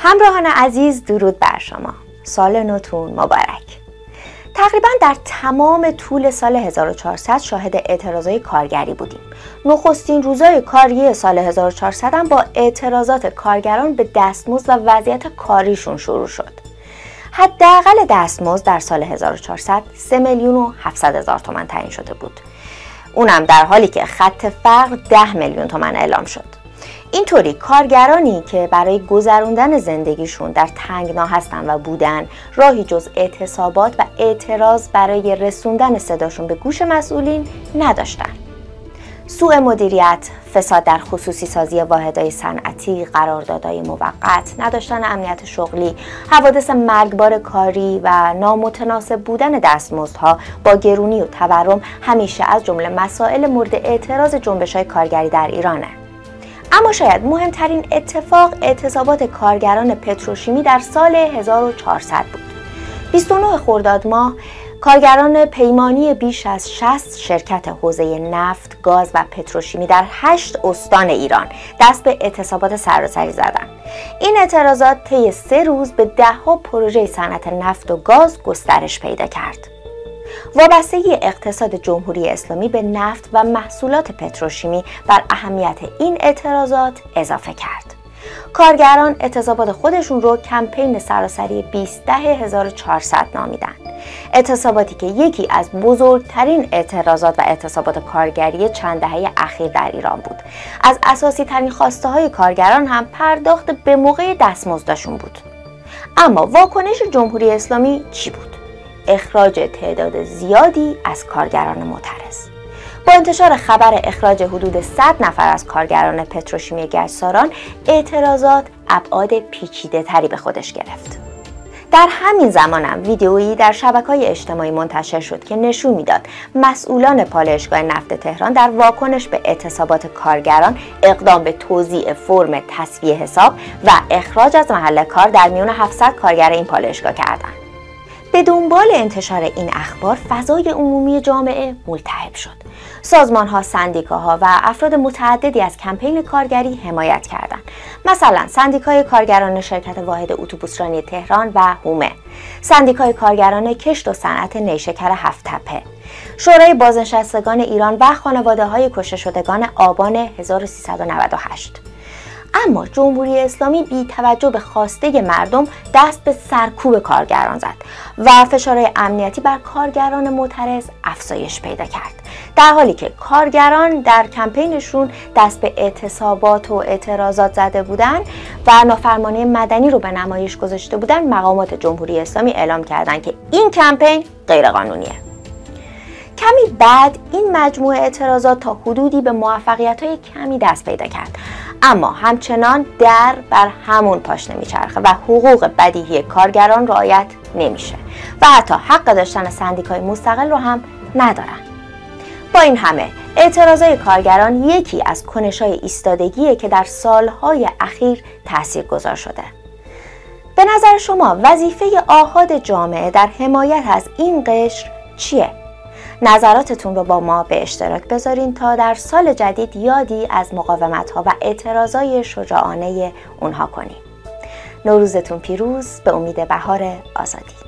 همراهان عزیز، درود بر شما. سال نوتون مبارک. تقریبا در تمام طول سال 1400 شاهد اعتراضای کارگری بودیم. نخستین روزای کاری سال 1400 هم با اعتراضات کارگران به دستمزد و وضعیت کاریشون شروع شد. حداقل دستمزد در سال 1400 3,700,000 تومان تعیین شده بود. اونم در حالی که خط فقر 10 میلیون تومان اعلام شد. اینطوری کارگرانی که برای گذروندن زندگیشون در تنگنا هستن و بودن راهی جز اعتصابات و اعتراض برای رسوندن صداشون به گوش مسئولین نداشتن. سوء مدیریت، فساد در خصوصی سازی واحدهای صنعتی، قراردادهای موقت، نداشتن امنیت شغلی، حوادث مرگبار کاری و نامتناسب بودن دستمزدها با گرونی و تورم همیشه از جمله مسائل مورد اعتراض جنبش‌های کارگری در ایرانه. اما شاید مهمترین اتفاق اعتصابات کارگران پتروشیمی در سال 1400 بود. 29 خرداد ماه کارگران پیمانی بیش از 60 شرکت حوزه نفت، گاز و پتروشیمی در 8 استان ایران دست به اعتصابات سراسری زدند. این اعتراضات طی 3 روز به ده‌ها پروژه صنعت نفت و گاز گسترش پیدا کرد. وابستگی اقتصاد جمهوری اسلامی به نفت و محصولات پتروشیمی بر اهمیت این اعتراضات اضافه کرد. کارگران اعتصابات خودشون رو کمپین سراسری 20/1400 نامیدن. اعتصاباتی که یکی از بزرگترین اعتراضات و اعتصابات کارگری چند دهه اخیر در ایران بود. از اساسی ترین خواسته های کارگران هم پرداخت به موقع دستمزدشون بود. اما واکنش جمهوری اسلامی چی بود؟ اخراج تعداد زیادی از کارگران معترض. با انتشار خبر اخراج حدود 100 نفر از کارگران پتروشیمی گچساران، اعتراضات ابعاد پیچیده تری به خودش گرفت. در همین زمانم ویدئویی در شبکه‌های اجتماعی منتشر شد که نشون میداد مسئولان پالایشگاه نفت تهران در واکنش به اعتصابات کارگران اقدام به توزیع فرم تسویه حساب و اخراج از محل کار در میان 700 کارگر این پالایشگاه کردند. به دنبال انتشار این اخبار فضای عمومی جامعه ملتهب شد. سازمان‌ها، سندیکاها و افراد متعددی از کمپین کارگری حمایت کردند. مثلا سندیکای کارگران شرکت واحد اتوبوسرانی تهران و هومه، سندیکای کارگران کشت و صنعت نیشکر هفت‌تپه، شورای بازنشستگان ایران و خانواده‌های کشته شدگان آبان 1398. اما جمهوری اسلامی بی توجه به خواسته مردم دست به سرکوب کارگران زد و فشارهای امنیتی بر کارگران معترض افزایش پیدا کرد. در حالی که کارگران در کمپینشون دست به اعتصابات و اعتراضات زده بودند و نافرمانی مدنی رو به نمایش گذاشته بودند، مقامات جمهوری اسلامی اعلام کردند که این کمپین غیرقانونیه. کمی بعد این مجموعه اعتراضات تا حدودی به موفقیت‌های کمی دست پیدا کرد، اما همچنان در بر همون پاشنه میچرخه و حقوق بدیهی کارگران رعایت نمیشه و حتی حق داشتن سندیکای مستقل رو هم ندارن. با این همه اعتراضای کارگران یکی از کنش‌های ایستادگیه که در سالهای اخیر تاثیرگذار شده. به نظر شما وظیفه آحاد جامعه در حمایت از این قشر چیه؟ نظراتتون رو با ما به اشتراک بذارین تا در سال جدید یادی از مقاومت‌ها و اعتراضای شجاعانه اونها کنیم. نوروزتون پیروز، به امید بهار آزادی.